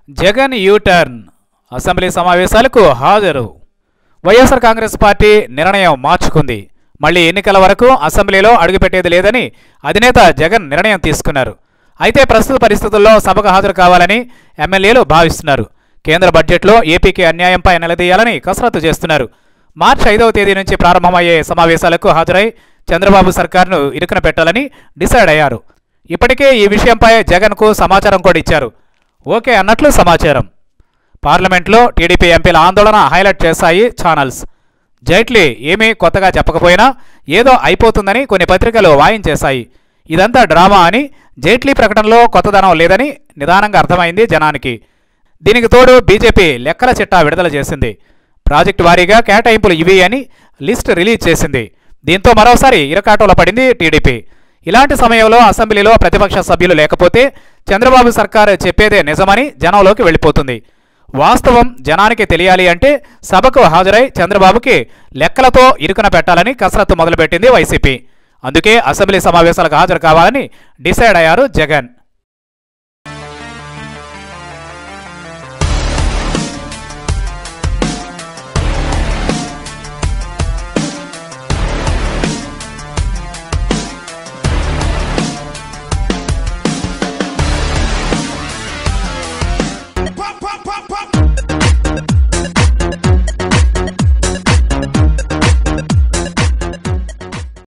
Jagan U turn assembly సమావేశాలకు హాజరు. YSR Congress party నిర్ణయం మార్చుకుంది. మళ్లీ ఎన్నికల వరకు అసెంబ్లీలో అడుగుపెట్టేది లేదని అధినేత జగన్ నిర్ణయం తీసుకున్నారు. అయితే ప్రస్తుత పరిస్థితుల్లో సభకు హాజరు కావాలని ఎమ్మెల్యేలు భావిస్తున్నారు. కేంద్ర బడ్జెట్లో ఏపీకి అన్యాయంపై నిలదీయాలని కసరత్తు చేస్తున్నారు. మార్చి 5వ తేదీ నుంచి ప్రారంభమయ్యే సమావేశాలకు హాజరై చంద్రబాబు సర్కార్ను ఇరుకున పెట్టాలని డిసైడ్ అయ్యారు. ఇప్పటికే ఈ విషయంపై జగన్కు సమాచారం కూడా ఇచ్చారు. ఓకే అన్నట్లు సమాచారం. పార్లమెంట్లో టీడీపీ ఎంపీల ఆందోళన హైలైట్ చేశాయి ఛానల్స్. జైట్లీ ఏమీ కొత్తగా చెప్పకపోయినా ఏదో అయిపోతుందని కొన్ని పత్రికలు వాయించేశాయి. ఇదంతా డ్రామా అని, జైట్లీ ప్రకటనలో కొత్తదనం లేదని నిదానంగా అర్థమైంది జనానికి. దీనికి తోడు బీజేపీ లెక్కల చిట్టా విడుదల చేసింది. ప్రాజెక్టు వారీగా కేటాయింపులు ఇవి అని లిస్ట్ రిలీజ్ చేసింది. దీంతో మరోసారి ఇరకాటంలో పడింది టీడీపీ. ఇలాంటి సమయంలో అసెంబ్లీలో ప్రతిపక్ష సభ్యులు లేకపోతే చంద్రబాబు సర్కారు చెప్పేదే నిజమని జనంలోకి వెళ్ళిపోతుంది. వాస్తవం జనానికి తెలియాలి అంటే సభకు హాజరై చంద్రబాబుకి లెక్కలతో ఇరుకున పెట్టాలని కసరత్తు మొదలుపెట్టింది వైసీపీ. అందుకే అసెంబ్లీ సమావేశాలకు హాజరు కావాలని డిసైడ్ అయ్యారు జగన్.